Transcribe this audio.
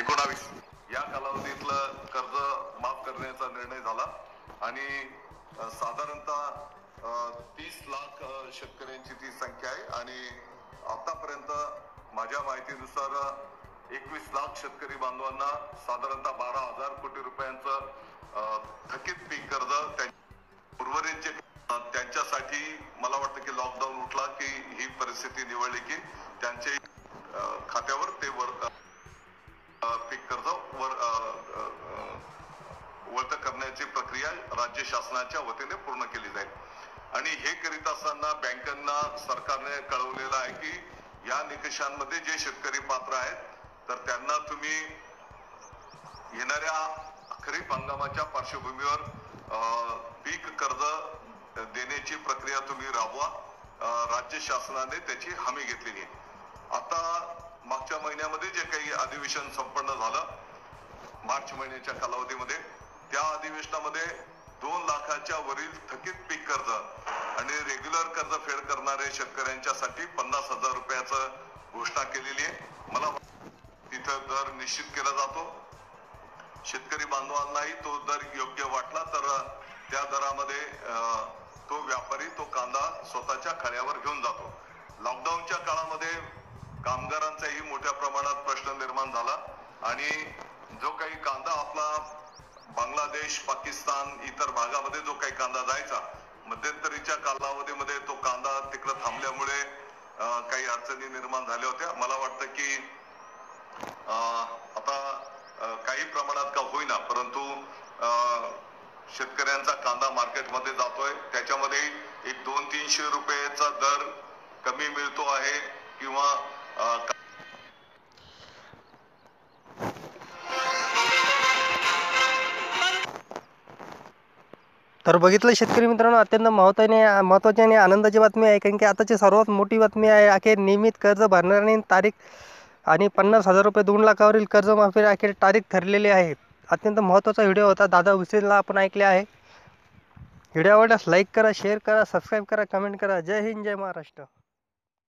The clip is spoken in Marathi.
19 या कालावधीतलं कर्ज माफ करण्याचा निर्णय झाला आणि साधारणतः 30 लाख शेतकऱ्यांची ती संख्या आहे आणि आतापर्यंत माझ्या माहितीनुसार 21 लाख शेतकरी बांधवांना साधारणतः 12,000 कोटी रुपयांचं थकीत पीक कर्ज उर्वरित जे त्यांच्यासाठी मला वाटतं की लॉकडाऊन उठला की ही परिस्थिती निवडली की त्यांचे खात्यावर ते पीक कर्ज वळत करण्याची प्रक्रिया राज्य शासनाच्या वतीने पूर्ण केली जाईल आणि हे करीत असताना बँकांना सरकारने कळवलेलं आहे की या निकषांमध्ये जे शेतकरी पात्र आहेत तर त्यांना तुम्ही येणाऱ्या खरीप हंगामाच्या पार्श्वभूमीवर पीक कर्ज देण्याची प्रक्रिया तुम्ही राबवा। राज्य शासनाने त्याची हमी घेतलेली आहे। आता मागच्या महिन्यामध्ये जे काही अधिवेशन संपन्न झालं मार्च महिन्याच्या कालावधीमध्ये त्या अधिवेशनामध्ये 2 लाखाच्या वरील थकीत पीक कर्ज आणि रेग्युलर कर्ज फेड करणाऱ्या शेतकऱ्यांच्यासाठी 50,000 रुपयाचं घोषणा केलेली आहे। मला तिथं दर निश्चित केला जातो। शेतकरी बांधवांनाही तो दर योग्य वाटला तर त्या दरामध्ये तो व्यापारी तो कांदा स्वतःच्या खळ्यावर घेऊन जातो। लॉकडाऊनच्या काळामध्ये कामगारांचाही मोठ्या प्रमाणात प्रश्न निर्माण झाला आणि जो काही कांदा आपला बांगलादेश पाकिस्तान इतर भागामध्ये जो काही कांदा जायचा मध्यंतरीच्या कालावधीमध्ये तो कांदा तिकडे थांबल्यामुळे काही अडचणी निर्माण झाल्या होत्या। मला वाटतं की आता काही प्रमाणात का होईना परंतु शेतकऱ्यांचा कांदा मार्केटमध्ये जातोय त्याच्यामध्ये एक 200-300 रुपयाचा दर कमी मिळतो आहे किंवा तर बघितलं शेतकरी मित्रांनो अत्यंत महत्त्वाची आणि आनंदाची बातमी आहे कारण की आताची सर्वात मोठी बातमी आहे अखेर नियमित कर्ज भरणाऱ्यांनी तारीख आणि 50,000 रुपये 2 लाखावरील कर्जमाफी अखेर तारीख ठरलेली आहे। अत्यंत महत्त्वाचा व्हिडिओ होता दादा हुसेनला आपण ऐकले आहे। व्हिडिओ आवडल्यास लाईक करा शेअर करा सबस्क्राईब करा कमेंट करा। जय हिंद जय महाराष्ट्र।